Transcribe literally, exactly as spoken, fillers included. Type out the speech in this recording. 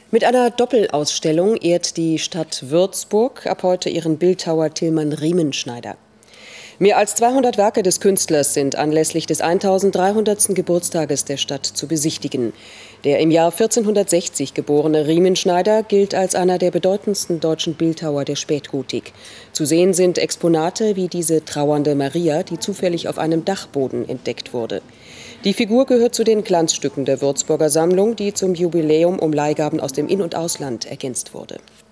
Mit einer Doppelausstellung ehrt die Stadt Würzburg ab heute ihren Bildhauer Tilman Riemenschneider. Mehr als zweihundert Werke des Künstlers sind anlässlich des eintausenddreihundertsten Geburtstages der Stadt zu besichtigen. Der im Jahr vierzehnhundertsechzig geborene Riemenschneider gilt als einer der bedeutendsten deutschen Bildhauer der Spätgotik. Zu sehen sind Exponate wie diese trauernde Maria, die zufällig auf einem Dachboden entdeckt wurde. Die Figur gehört zu den Glanzstücken der Würzburger Sammlung, die zum Jubiläum um Leihgaben aus dem In- und Ausland ergänzt wurde.